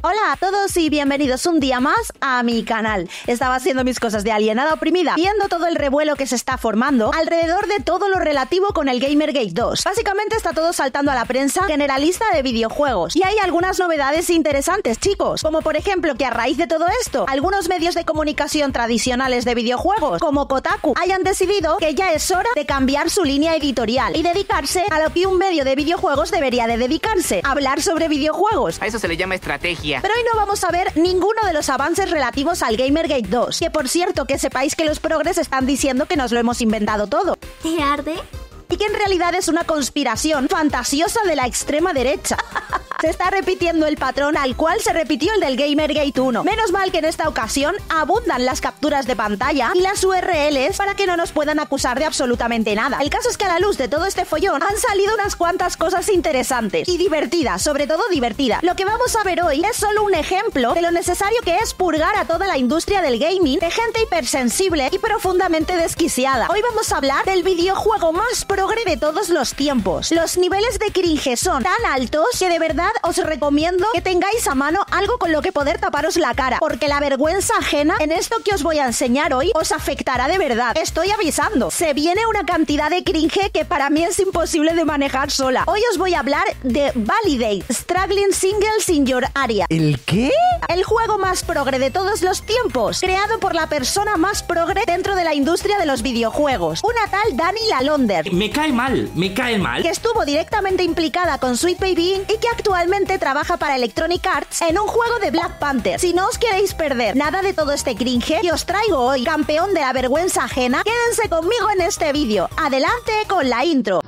Hola a todos y bienvenidos un día más a mi canal. Estaba haciendo mis cosas de alienada oprimida, viendo todo el revuelo que se está formando alrededor de todo lo relativo con el Gamergate 2. Básicamente está todo saltando a la prensa generalista de videojuegos. Y hay algunas novedades interesantes, chicos, como por ejemplo que a raíz de todo esto, algunos medios de comunicación tradicionales de videojuegos, como Kotaku, hayan decidido que ya es hora de cambiar su línea editorial y dedicarse a lo que un medio de videojuegos debería de dedicarse, hablar sobre videojuegos. A eso se le llama estrategia. Pero hoy no vamos a ver ninguno de los avances relativos al Gamergate 2, que por cierto que sepáis que los progres están diciendo que nos lo hemos inventado todo. ¿Te arde? Y que en realidad es una conspiración fantasiosa de la extrema derecha. Se está repitiendo el patrón al cual se repitió el del Gamergate 1. Menos mal que en esta ocasión abundan las capturas de pantalla y las URLs para que no nos puedan acusar de absolutamente nada. El caso es que a la luz de todo este follón han salido unas cuantas cosas interesantes y divertidas, sobre todo divertidas. Lo que vamos a ver hoy es solo un ejemplo de lo necesario que es purgar a toda la industria del gaming de gente hipersensible y profundamente desquiciada. Hoy vamos a hablar del videojuego más progre de todos los tiempos. Los niveles de cringe son tan altos que de verdad os recomiendo que tengáis a mano algo con lo que poder taparos la cara, porque la vergüenza ajena en esto que os voy a enseñar hoy os afectará de verdad. Estoy avisando, se viene una cantidad de cringe que para mí es imposible de manejar sola. Hoy os voy a hablar de Validate, Struggling Singles in Your Area. ¿El qué? El juego más progre de todos los tiempos, creado por la persona más progre dentro de la industria de los videojuegos, una tal Dani Lalonder. Me cae mal. Que estuvo directamente implicada con Sweet Baby Inc. y que actualmente trabaja para Electronic Arts en un juego de Black Panther. Si no os queréis perder nada de todo este cringe que os traigo hoy, campeón de la vergüenza ajena, quédense conmigo en este vídeo. Adelante con la intro.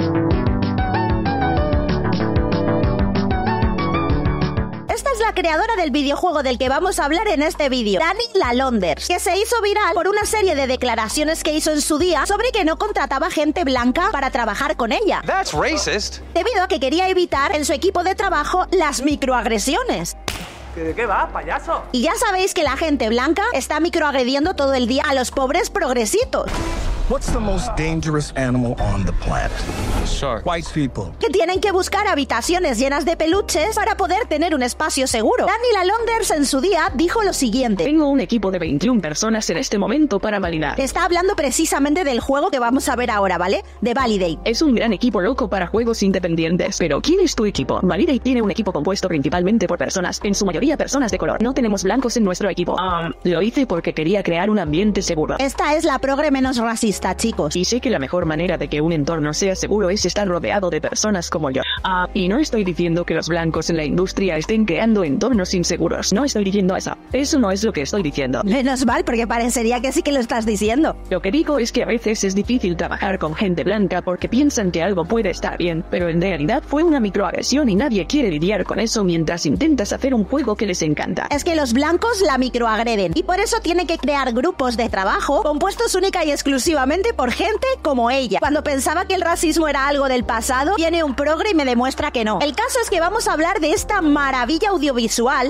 Esta es la creadora del videojuego del que vamos a hablar en este vídeo, Dani Lalonder, que se hizo viral por una serie de declaraciones que hizo en su día sobre que no contrataba gente blanca para trabajar con ella. That's racist. Debido a que quería evitar en su equipo de trabajo las microagresiones. ¿De qué va, payaso? Y ya sabéis que la gente blanca está microagrediendo todo el día a los pobres progresitos. What's the most dangerous animal on the planet? Shark. White people. Que tienen que buscar habitaciones llenas de peluches para poder tener un espacio seguro. Dani Lalonder en su día dijo lo siguiente. Tengo un equipo de 21 personas en este momento para validar. Está hablando precisamente del juego que vamos a ver ahora, ¿vale? De Validate. Es un gran equipo loco para juegos independientes. Pero ¿quién es tu equipo? Validate tiene un equipo compuesto principalmente por personas, en su mayoría personas de color. No tenemos blancos en nuestro equipo. Lo hice porque quería crear un ambiente seguro. Esta es la progre menos racista, chicos. Y sé que la mejor manera de que un entorno sea seguro es estar rodeado de personas como yo. Y no estoy diciendo que los blancos en la industria estén creando entornos inseguros. No estoy diciendo eso. Eso no es lo que estoy diciendo. Menos mal, porque parecería que sí que lo estás diciendo. Lo que digo es que a veces es difícil trabajar con gente blanca porque piensan que algo puede estar bien, pero en realidad fue una microagresión y nadie quiere lidiar con eso mientras intentas hacer un juego que les encanta. Es que los blancos la microagreden y por eso tiene que crear grupos de trabajo compuestos única y exclusivamente por gente como ella. Cuando pensaba que el racismo era algo del pasado, viene un progre y me demuestra que no. El caso es que vamos a hablar de esta maravilla audiovisual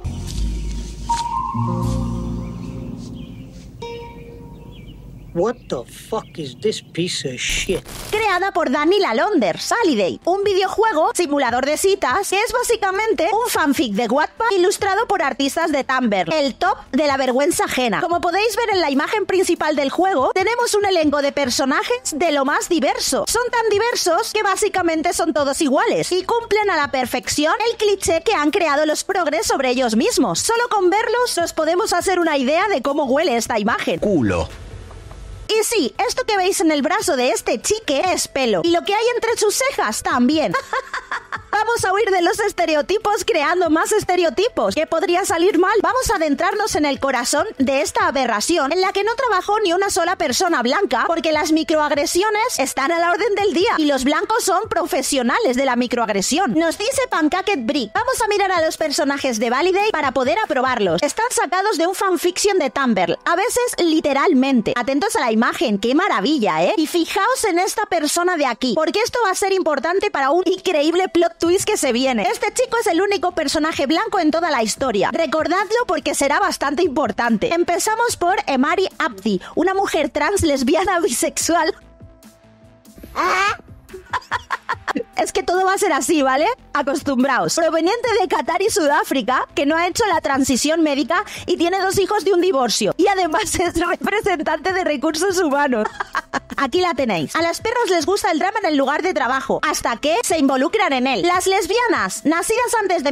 What the fuck is this piece of shit? creada por Dani Lalonder, Validate, un videojuego simulador de citas que es básicamente un fanfic de Wattpad ilustrado por artistas de Tumblr, el top de la vergüenza ajena. Como podéis ver en la imagen principal del juego, tenemos un elenco de personajes de lo más diverso. Son tan diversos que básicamente son todos iguales y cumplen a la perfección el cliché que han creado los progres sobre ellos mismos. Solo con verlos nos podemos hacer una idea de cómo huele esta imagen. Culo. Y sí, esto que veis en el brazo de este chique es pelo. Y lo que hay entre sus cejas también. Vamos a huir de los estereotipos creando más estereotipos. ¿Qué podría salir mal? Vamos a adentrarnos en el corazón de esta aberración en la que no trabajó ni una sola persona blanca porque las microagresiones están a la orden del día y los blancos son profesionales de la microagresión. Nos dice Pancake Brick. Vamos a mirar a los personajes de Validate para poder aprobarlos. Están sacados de un fanfiction de Tumblr, a veces literalmente. Atentos a la imagen, qué maravilla, ¿eh? Y fijaos en esta persona de aquí, porque esto va a ser importante para un increíble plot twist que se viene. Este chico es el único personaje blanco en toda la historia. Recordadlo porque será bastante importante. Empezamos por Emari Abdi, una mujer trans lesbiana bisexual Es que todo va a ser así, ¿vale? Acostumbraos. Proveniente de Qatar y Sudáfrica, que no ha hecho la transición médica y tiene 2 hijos de un divorcio. Y además es representante de recursos humanos. Aquí la tenéis. A las perras les gusta el drama en el lugar de trabajo, hasta que se involucran en él. Las lesbianas, nacidas antes de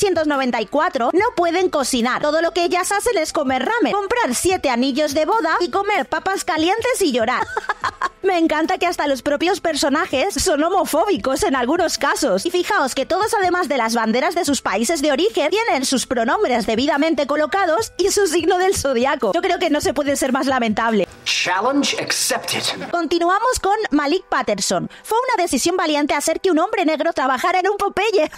1994, no pueden cocinar. Todo lo que ellas hacen es comer ramen, comprar 7 anillos de boda y comer papas calientes y llorar. Me encanta que hasta los propios personajes son homofóbicos en algunos casos. Y fijaos que todos, además de las banderas de sus países de origen, tienen sus pronombres debidamente colocados y su signo del zodiaco. Yo creo que no se puede ser más lamentable. Challenge accepted. Continuamos con Malik Patterson. Fue una decisión valiente hacer que un hombre negro trabajara en un Popeye.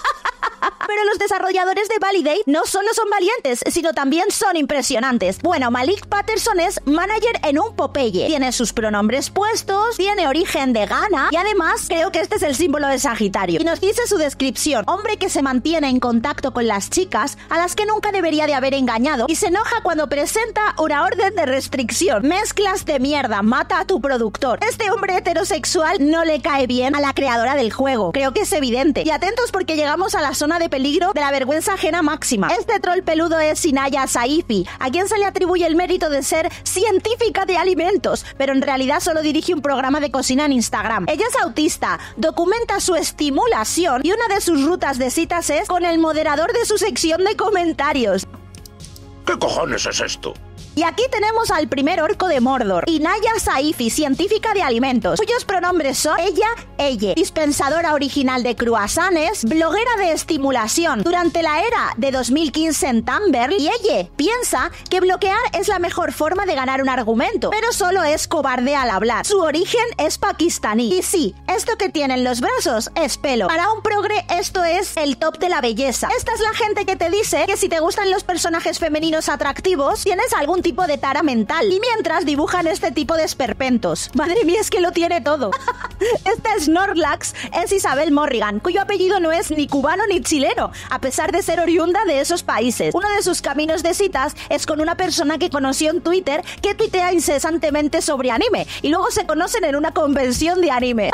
Pero los desarrolladores de Validate no solo son valientes, sino también son impresionantes. Bueno, Malik Patterson es manager en un Popeye. Tiene sus pronombres puestos, tiene origen de Ghana y además creo que este es el símbolo de Sagitario. Y nos dice su descripción: hombre que se mantiene en contacto con las chicas a las que nunca debería de haber engañado y se enoja cuando presenta una orden de restricción. Mezclas de mierda, mata a tu productor. Este hombre heterosexual no le cae bien a la creadora del juego. Creo que es evidente. Y atentos porque llegamos a la zona de peligro de la vergüenza ajena máxima. Este troll peludo es Inaya Saifi, a quien se le atribuye el mérito de ser científica de alimentos, pero en realidad solo dirige un programa de cocina en Instagram. Ella es autista, documenta su estimulación y una de sus rutas de citas es con el moderador de su sección de comentarios. ¿Qué cojones es esto? Y aquí tenemos al primer orco de Mordor, Inaya Saifi, científica de alimentos, cuyos pronombres son ella, dispensadora original de croissants, bloguera de estimulación durante la era de 2015 en Tumblr, y ella piensa que bloquear es la mejor forma de ganar un argumento, pero solo es cobarde al hablar. Su origen es pakistaní. Y sí, esto que tiene en los brazos es pelo. Para un progre esto es el top de la belleza. Esta es la gente que te dice que si te gustan los personajes femeninos atractivos, tienes algún tipo de tara mental, y mientras dibujan este tipo de esperpentos. Madre mía, es que lo tiene todo. Esta Snorlax es Isabel Morrigan, cuyo apellido no es ni cubano ni chileno, a pesar de ser oriunda de esos países. Uno de sus caminos de citas es con una persona que conoció en Twitter, que tuitea incesantemente sobre anime, y luego se conocen en una convención de anime.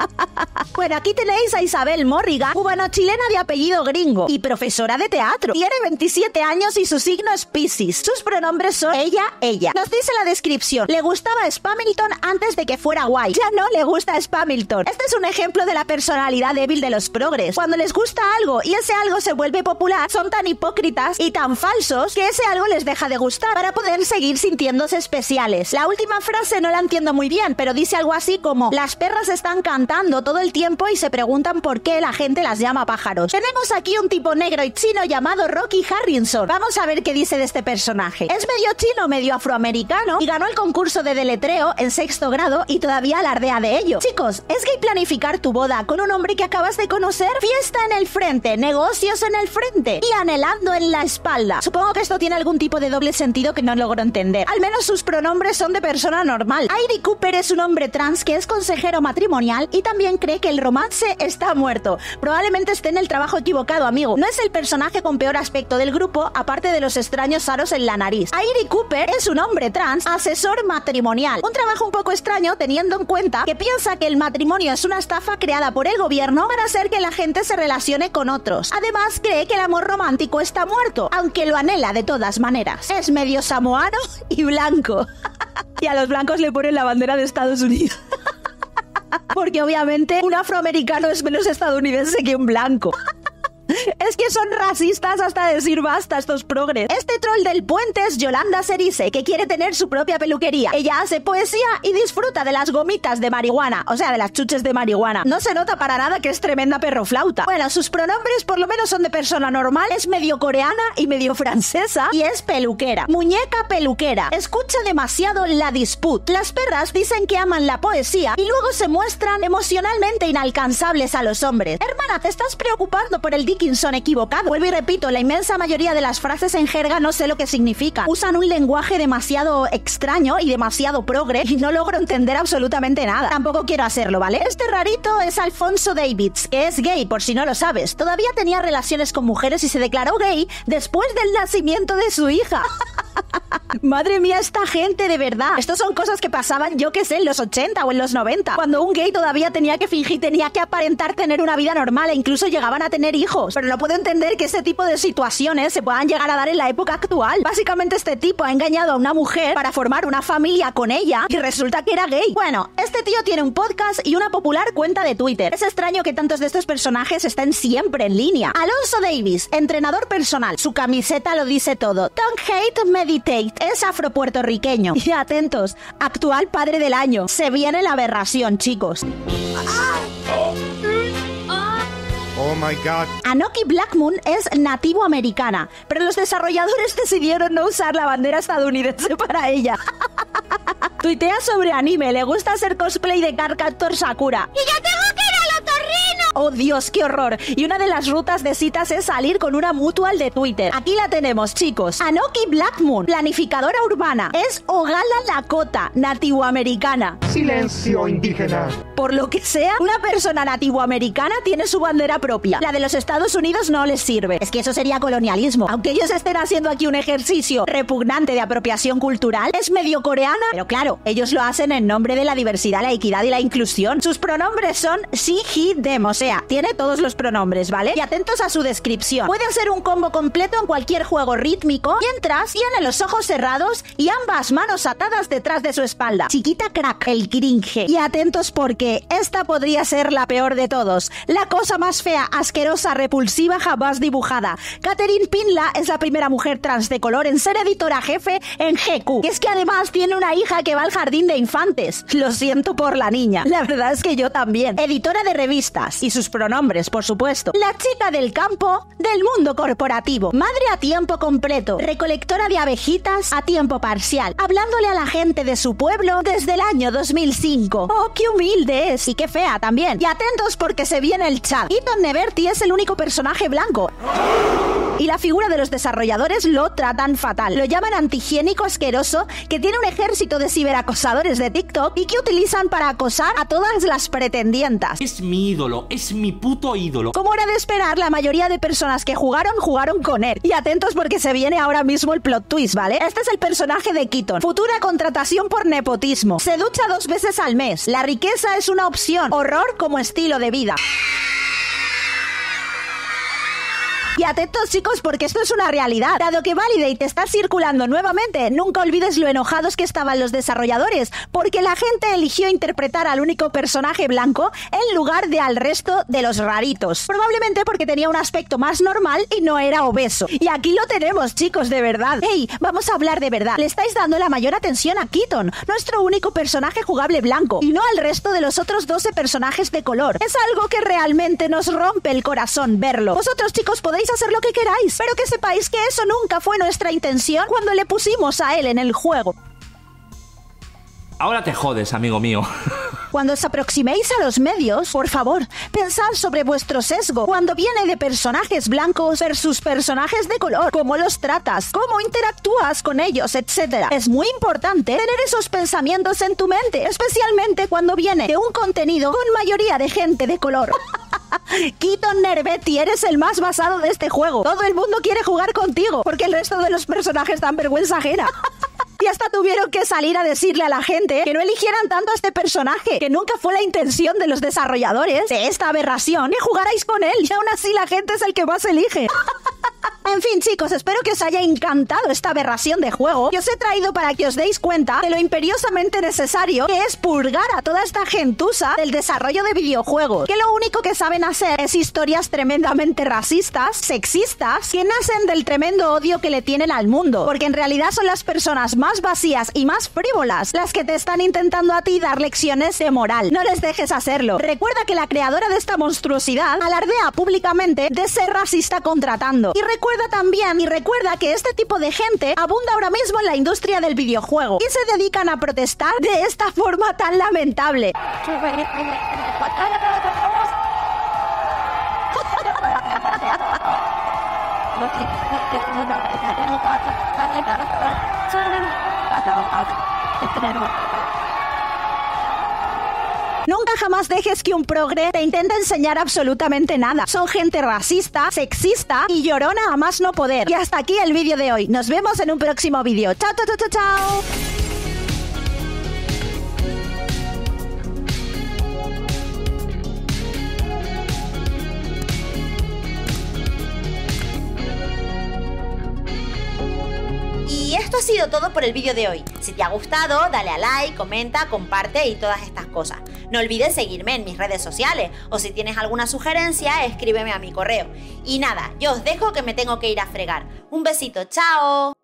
Bueno, aquí tenéis a Isabel Morrigan, cubano-chilena de apellido gringo y profesora de teatro. Tiene 27 años y su signo es Piscis. Sus pronombres son ella. Nos dice la descripción: le gustaba Spamilton antes de que fuera guay. Ya no le gusta Spamilton. Este es un ejemplo de la personalidad débil de los progres. Cuando les gusta algo y ese algo se vuelve popular, son tan hipócritas y tan falsos que ese algo les deja de gustar para poder seguir sintiéndose especiales. La última frase no la entiendo muy bien, pero dice algo así como: las perras están cantando todo el tiempo y se preguntan por qué la gente las llama pájaros. Tenemos aquí un tipo negro y chino llamado Rocky Harrison. Vamos a ver qué dice de este personaje. Es medio chino, medio afroamericano y ganó el concurso de deletreo en 6º grado y todavía alardea de ello. Chicos, ¿es gay planificar tu boda con un hombre que acabas de conocer? Fiesta en el frente, negocios en el frente y anhelando en la espalda. Supongo que esto tiene algún tipo de doble sentido que no logro entender. Al menos sus pronombres son de persona normal. Airy Cooper es un hombre trans que es consejero matrimonial y también cree que el romance está muerto. Probablemente esté en el trabajo equivocado, amigo. No es el personaje con peor aspecto del grupo, aparte de los extraños aros en la nariz. Airy Cooper es un hombre trans, asesor matrimonial. Un trabajo un poco extraño teniendo en cuenta que piensa que el matrimonio es una estafa creada por el gobierno para hacer que la gente se relacione con otros. Además, cree que el amor romántico está muerto, aunque lo anhela de todas maneras. Es medio samoano y blanco. Y a los blancos le ponen la bandera de Estados Unidos. Porque obviamente un afroamericano es menos estadounidense que un blanco. Es que son racistas hasta decir basta estos progres. Este troll del puente es Yolanda Serice, que quiere tener su propia peluquería. Ella hace poesía y disfruta de las gomitas de marihuana, o sea, de las chuches de marihuana. No se nota para nada que es tremenda perroflauta. Bueno, sus pronombres por lo menos son de persona normal, es medio coreana y medio francesa y es peluquera. Muñeca peluquera. Escucha demasiado La Dispute. Las perras dicen que aman la poesía y luego se muestran emocionalmente inalcanzables a los hombres. Hermana, ¿te estás preocupando por el Dickinson equivocado? Vuelvo y repito, la inmensa mayoría de las frases en jerga no sé lo que significan. Usan un lenguaje demasiado extraño y demasiado progre y no logro entender absolutamente nada. Tampoco quiero hacerlo, ¿vale? Este rarito es Alfonso Davids, que es gay, por si no lo sabes. Todavía tenía relaciones con mujeres y se declaró gay después del nacimiento de su hija. Madre mía, esta gente, de verdad. Estos son cosas que pasaban, yo que sé, en los 80 o en los 90, cuando un gay todavía tenía que fingir, tenía que aparentar tener una vida normal e incluso llegaban a tener hijos. Pero no puedo entender que ese tipo de situaciones se puedan llegar a dar en la época actual. Básicamente este tipo ha engañado a una mujer para formar una familia con ella y resulta que era gay. Bueno, este tío tiene un podcast y una popular cuenta de Twitter. Es extraño que tantos de estos personajes estén siempre en línea. Alonso Davis, entrenador personal. Su camiseta lo dice todo. Don't hate, meditate. Es afropuertorriqueño. Y atentos, actual padre del año. Se viene la aberración, chicos. Oh my God. Anoki Blackmoon es nativo americana, pero los desarrolladores decidieron no usar la bandera estadounidense para ella. Tuitea sobre anime, le gusta hacer cosplay de Cardcaptor Sakura. ¡Y yo tengo que ir al otorrino! ¡Oh Dios, qué horror! Y una de las rutas de citas es salir con una mutual de Twitter. Aquí la tenemos, chicos. Anoki Blackmoon, planificadora urbana, es Ogala Lakota, nativoamericana. Silencio indígena. Por lo que sea, una persona nativoamericana tiene su bandera propia. La de los Estados Unidos no les sirve. Es que eso sería colonialismo. Aunque ellos estén haciendo aquí un ejercicio repugnante de apropiación cultural, es medio coreana. Pero claro, ellos lo hacen en nombre de la diversidad, la equidad y la inclusión. Sus pronombres son she, he, them. O sea, tiene todos los pronombres, ¿vale? Y atentos a su descripción. Puede hacer un combo completo en cualquier juego rítmico mientras tiene los ojos cerrados y ambas manos atadas detrás de su espalda. Chiquita crack, el cringe. Y atentos porque esta podría ser la peor de todos. La cosa más fea, asquerosa, repulsiva jamás dibujada. Catherine Pinla es la primera mujer trans de color en ser editora jefe en GQ. Y es que además tiene una hija que va al jardín de infantes. Lo siento por la niña. La verdad es que yo también. Editora de revistas. Y sus pronombres, por supuesto. La chica del campo del mundo corporativo. Madre a tiempo completo. Recolectora de abejitas a tiempo parcial. Hablándole a la gente de su pueblo desde el año 2005. ¡Oh, qué humilde es! Y qué fea también. Y atentos porque se viene el chat. Ethan Neverty es el único personaje blanco. Y la figura de los desarrolladores lo tratan fatal. Lo llaman antihigiénico asqueroso, que tiene un ejército de ciberacosadores de TikTok y que utilizan para acosar a todas las pretendientas. Es mi ídolo, es mi puto ídolo. Como era de esperar, la mayoría de personas que jugaron con él. Y atentos porque se viene ahora mismo el plot twist, ¿vale? Este es el personaje de Keaton. Futura contratación por nepotismo. Se ducha 2 veces al mes. La riqueza es una opción. Horror como estilo de vida. Y atentos, chicos, porque esto es una realidad. Dado que Validate está circulando nuevamente, nunca olvides lo enojados que estaban los desarrolladores, porque la gente eligió interpretar al único personaje blanco en lugar de al resto de los raritos. Probablemente porque tenía un aspecto más normal y no era obeso. Y aquí lo tenemos, chicos, de verdad. Hey, vamos a hablar de verdad. Le estáis dando la mayor atención a Keaton, nuestro único personaje jugable blanco, y no al resto de los otros 12 personajes de color. Es algo que realmente nos rompe el corazón verlo. Vosotros, chicos, podéis hacer lo que queráis, pero que sepáis que eso nunca fue nuestra intención cuando le pusimos a él en el juego. Ahora te jodes, amigo mío. Cuando os aproximéis a los medios, por favor, pensad sobre vuestro sesgo cuando viene de personajes blancos versus personajes de color, cómo los tratas, cómo interactúas con ellos, etc. Es muy importante tener esos pensamientos en tu mente, especialmente cuando viene de un contenido con mayoría de gente de color. Keaton Neverty, eres el más basado de este juego. Todo el mundo quiere jugar contigo, porque el resto de los personajes dan vergüenza ajena. Y hasta tuvieron que salir a decirle a la gente que no eligieran tanto a este personaje, que nunca fue la intención de los desarrolladores de esta aberración que jugarais con él, y aún así la gente es el que más elige. En fin, chicos, espero que os haya encantado esta aberración de juego que os he traído para que os deis cuenta de lo imperiosamente necesario que es purgar a toda esta gentuza del desarrollo de videojuegos, que lo único que saben hacer es historias tremendamente racistas, sexistas, que nacen del tremendo odio que le tienen al mundo, porque en realidad son las personas más vacías y más frívolas las que te están intentando a ti dar lecciones de moral. No les dejes hacerlo. Recuerda que la creadora de esta monstruosidad alardea públicamente de ser racista contratando. Y recuerda que este tipo de gente abunda ahora mismo en la industria del videojuego y se dedican a protestar de esta forma tan lamentable. Nunca jamás dejes que un progre te intente enseñar absolutamente nada. Son gente racista, sexista y llorona a más no poder. Y hasta aquí el vídeo de hoy. Nos vemos en un próximo vídeo. Chao, chao, chao, chao, chao. Y esto ha sido todo por el vídeo de hoy. Si te ha gustado, dale a like, comenta, comparte y todas estas cosas. No olvides seguirme en mis redes sociales o si tienes alguna sugerencia, escríbeme a mi correo. Y nada, yo os dejo que me tengo que ir a fregar. Un besito, chao.